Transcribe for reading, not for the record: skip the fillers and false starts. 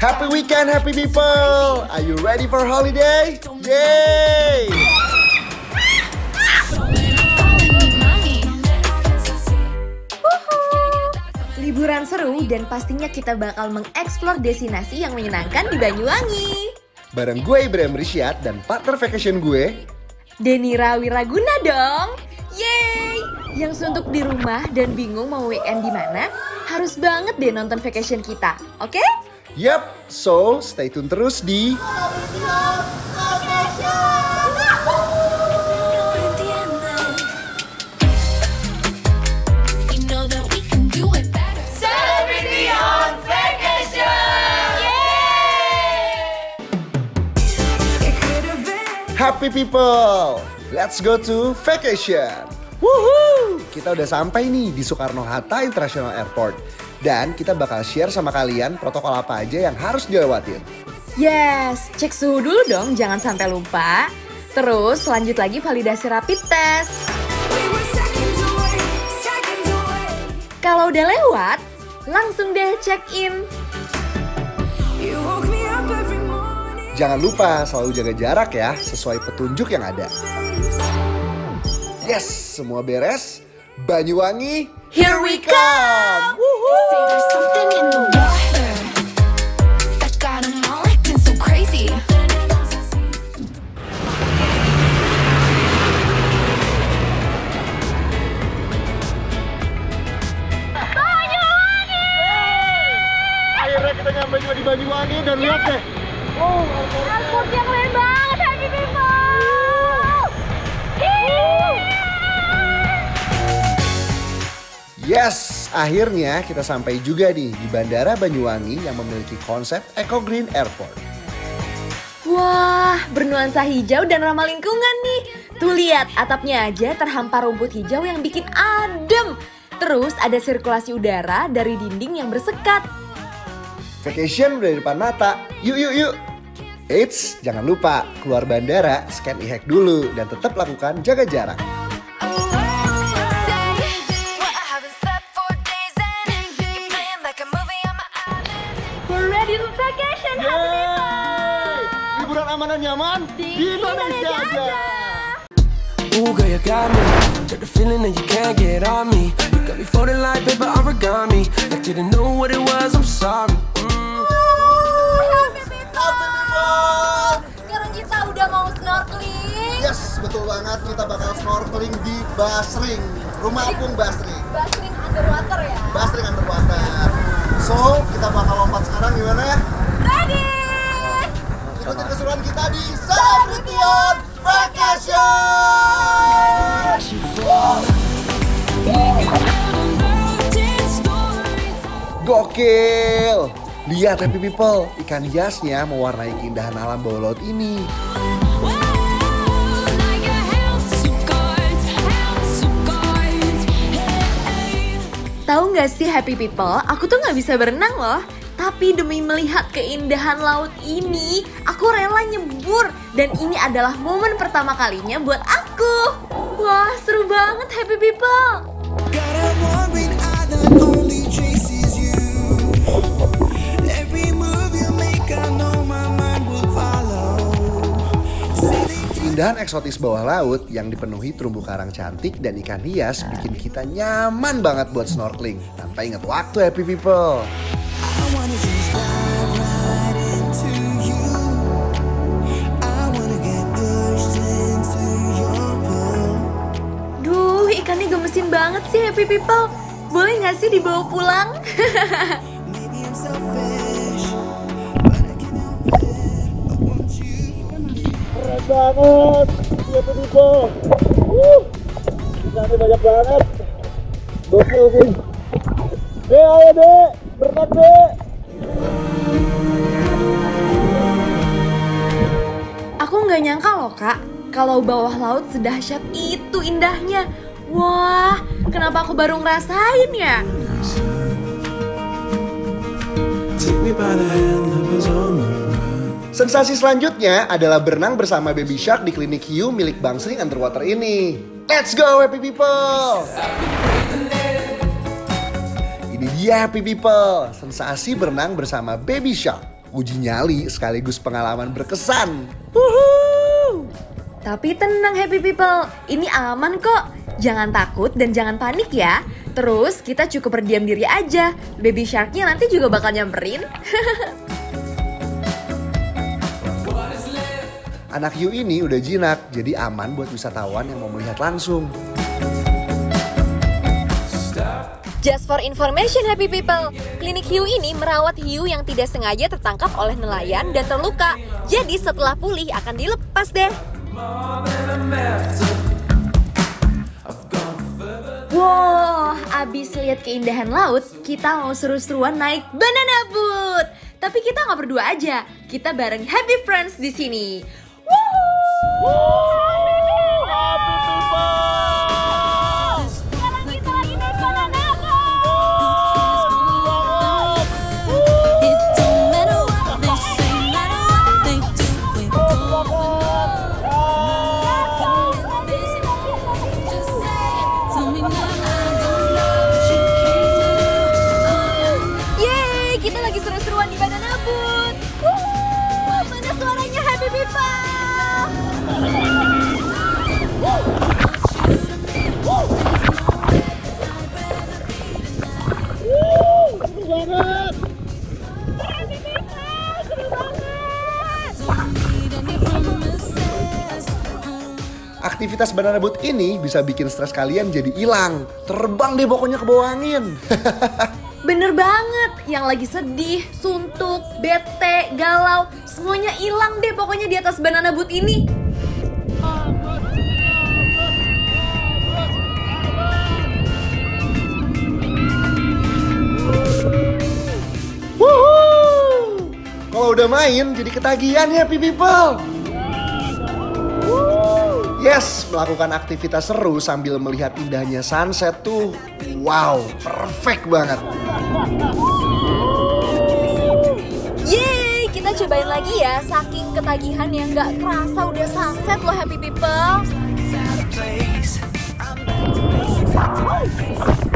Happy weekend, happy people! Are you ready for holiday? Yay! Liburan seru dan pastinya kita bakal mengeksplor destinasi yang menyenangkan di Banyuwangi. Bareng gue Ibrahim Risyad dan partner vacation gue, Denira Wiraguna dong. Yeay! Yang suntuk di rumah dan bingung mau weekend di mana, harus banget deh nonton vacation kita, oke? Yup, so stay tune terus di Happy people, let's go to vacation. Woohoo! Kita udah sampai nih di Soekarno-Hatta International Airport. Dan kita bakal share sama kalian protokol apa aja yang harus dilewatin. Yes, cek suhu dulu dong, jangan sampai lupa. Terus lanjut lagi validasi rapid test. Kalau udah lewat, langsung deh check in. Jangan lupa selalu jaga jarak ya, sesuai petunjuk yang ada. Yes, semua beres. Banyuwangi, Here we come! Akhirnya kita nyampe juga di Banyuwangi dan lihat deh. Airportnya keren banget, happy people! Yes, akhirnya kita sampai juga nih di Bandara Banyuwangi yang memiliki konsep Eco Green Airport. Wah, bernuansa hijau dan ramah lingkungan nih. Tuh lihat, atapnya aja terhampar rumput hijau yang bikin adem. Terus ada sirkulasi udara dari dinding yang bersekat. Vacation udah di depan mata, yuk. Eits, jangan lupa keluar bandara, scan e-hack dulu dan tetap lakukan jaga jarak. We're ready to vacation, Liburan aman dan nyaman di Indonesia aja. Ooh, girl, you got me. Got the feeling that you can't get on me. You got me folding like paper origami. I didn't know what it was, I'm sorry. Sekarang kita udah mau snorkeling. Yes, betul banget. Kita bakal snorkeling di Basring. Rumah apung Basring. Basring underwater ya. Basring underwater. So, kita bakal lompat sekarang gimana ya? Ready? Ikutin keseruan kita di Celebrity on Vacation! Gokil! Lihat happy people, ikan hiasnya mewarnai keindahan alam bawah laut ini. Tahu nggak sih happy people, aku tuh nggak bisa berenang loh. Tapi demi melihat keindahan laut ini, aku rela nyebur. Dan ini adalah momen pertama kalinya buat aku. Wah, seru banget happy people. Keindahan eksotis bawah laut yang dipenuhi terumbu karang cantik dan ikan hias bikin kita nyaman banget buat snorkeling. Tanpa ingat waktu happy people. Duh, ikannya gemesin banget sih happy people. Boleh nggak sih dibawa pulang? Keren banget, happy people. Ikannya banyak banget. Gokil sih. Ayo dek, berenang dek. Aku nggak nyangka loh kak, kalau bawah laut sedahsyat itu indahnya. Wah, kenapa aku baru ngerasain ya? Sensasi selanjutnya adalah berenang bersama baby shark di klinik hiu milik Basring Underwater ini. Let's go happy people! Ini dia happy people, sensasi berenang bersama baby shark. Uji nyali sekaligus pengalaman berkesan. Tapi tenang happy people, ini aman kok. Jangan takut dan jangan panik ya. Terus kita cukup berdiam diri aja. Baby sharknya nanti juga bakal nyamperin. Anak hiu ini udah jinak, jadi aman buat wisatawan yang mau melihat langsung. Just for information happy people, klinik hiu ini merawat hiu yang tidak sengaja tertangkap oleh nelayan dan terluka. Jadi setelah pulih akan dilepas deh. Wow, abis lihat keindahan laut, kita mau seru-seruan naik banana boat. Tapi kita nggak berdua aja, kita bareng happy friends di sini. Kita lagi seru-seruan di banana boat. Mana suaranya happy people? Aktivitas banana boat ini bisa bikin stres kalian jadi hilang. Terbang deh pokoknya ke bawah angin. Bener banget, yang lagi sedih, suntuk, bete, galau, semuanya hilang deh pokoknya di atas banana boat ini. Kalau udah main jadi ketagihan ya people. Yes, melakukan aktivitas seru sambil melihat indahnya sunset tuh wow, perfect banget. Yeay, kita cobain lagi ya, saking ketagihan yang gak kerasa udah sunset loh happy people.